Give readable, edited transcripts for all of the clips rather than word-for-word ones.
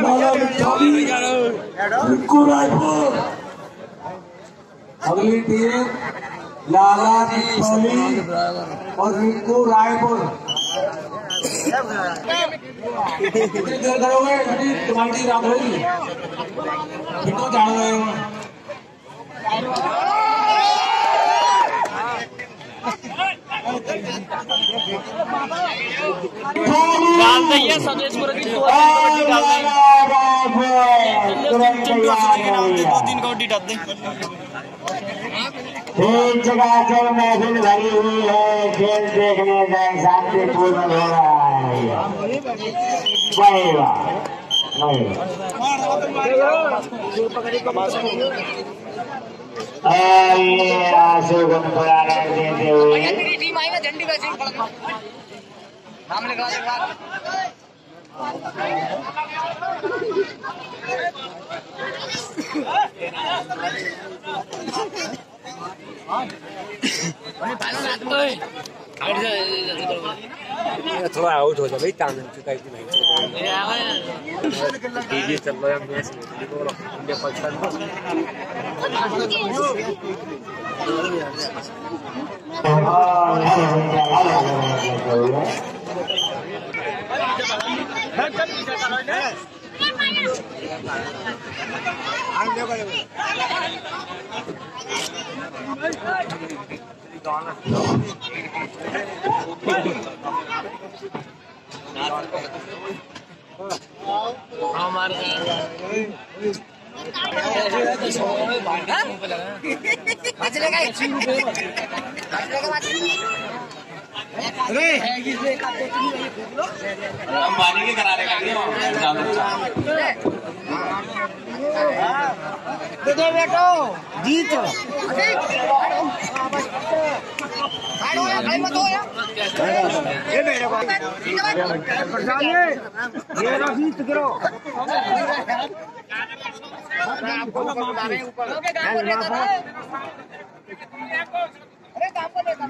रायपुर। अगली टीम लाला मिठौली और रिंकू रायपुर। करोगे तुम्हारी रात होगी तो जान रहे हो। डाल देंगे संदेश को रखी तो डाल देंगे 2-3 कौड़ी डाल दें। एक जगह जब महफिल भरी हुई है, खेल देखने का शांतिपूर्ण हो रहा है। वाह वाह आशुगुन पुराना देते हुए टीम आएगा झंडी का नाम लिखवा देगा। थोड़ा आउट हो जाए भाई, तान चुका इतनी नहीं टीवी चल रहा है मैच इंडिया पाकिस्तान अंबानी के करारे का दे बेटो जीत ये मेरे को ये रसीद करो आपको बता रहे ऊपर अरे काम को लेकर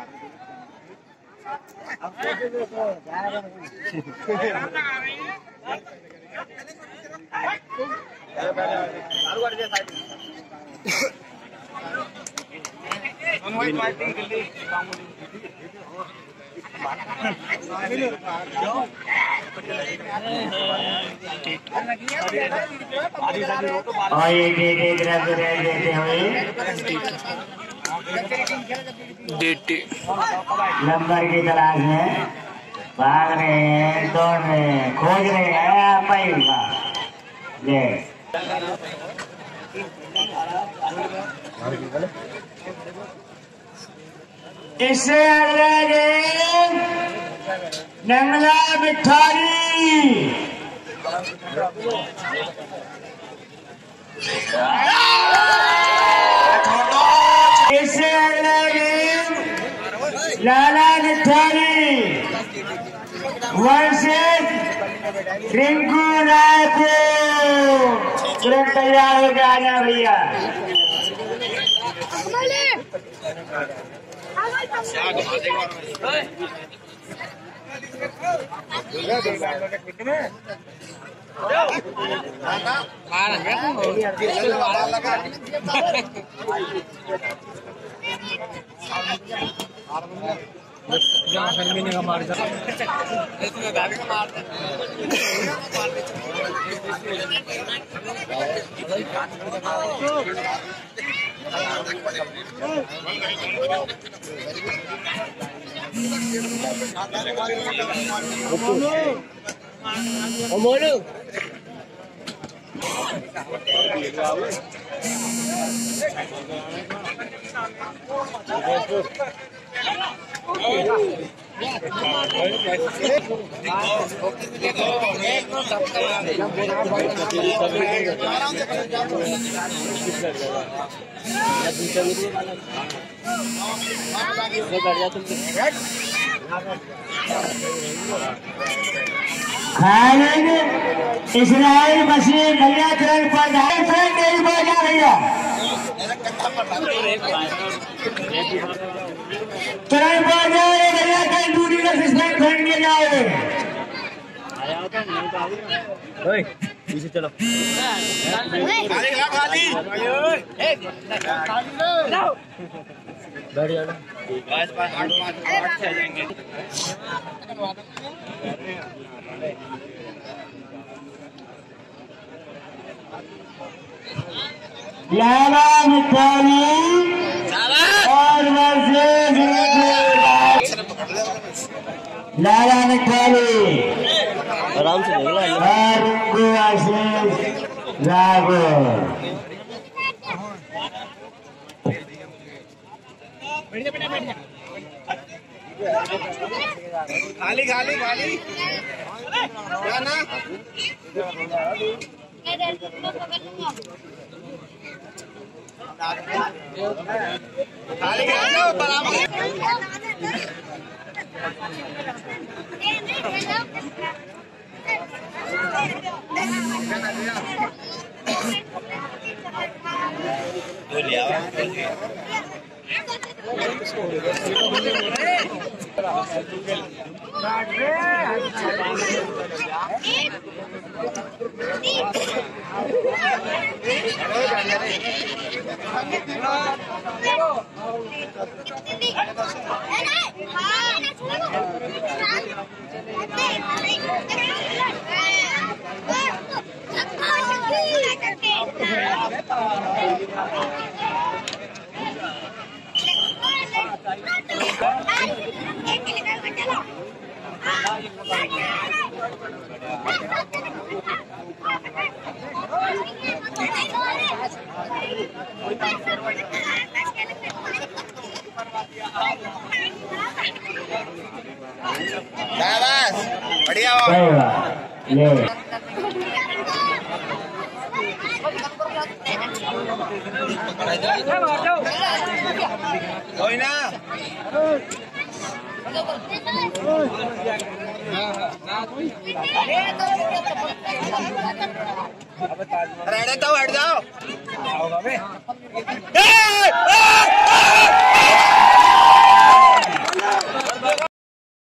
नंबर की तलाश में भाग रहे हैं, दौड़ रहे हैं, खोज रहे हैं। इससे अगले गेम नंगला मिठाई। इससे अगले गेम लाला मिठाई वर्सेस रिंकू रायपुर। तुरंत तैयार होकर आ जाओ भैया। इसराइल मसीह भैया तुरंत पर नहीं बोला भैया, तुरंत बोल जाए भैया, कहीं दूरी का सिस्टम खरीद के जाओगे। पीछे चलो बैठ जाना लाला मिठाई और लाला मिठाई आराम से निकला और उनको आशीष लागो खाली खाली खाली क्या ना खाली खाली बराबर बढ़िया ले कोई ना हट जाओ